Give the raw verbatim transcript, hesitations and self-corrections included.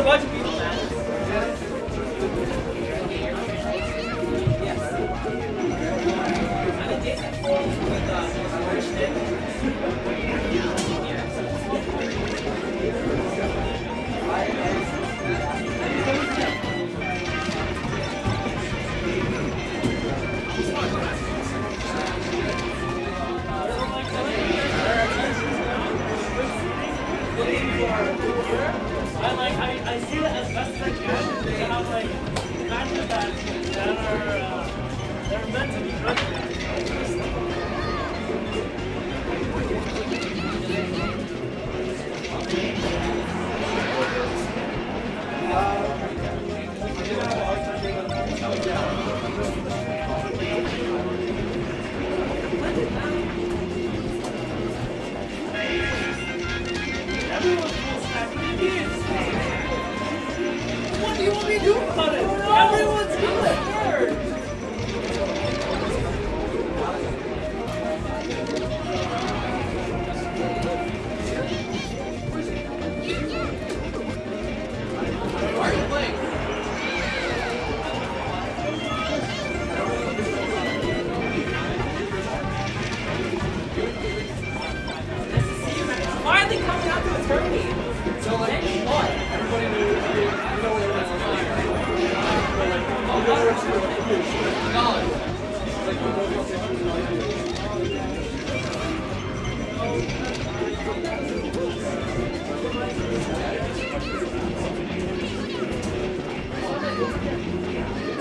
bunch of people, man. Yes. I'm a Jason Forbes with uh, Christian. I like, I, I see that as best as I can to have like matches that, that are, uh, that are meant to be good. What do you want me to do about it? Everyone's good. Why are you playing? Nice to see you, man. It's finally coming out to a tourney. So like, what? Everybody knew, you know what everyone's like. I'll go over to the college. Like, you know what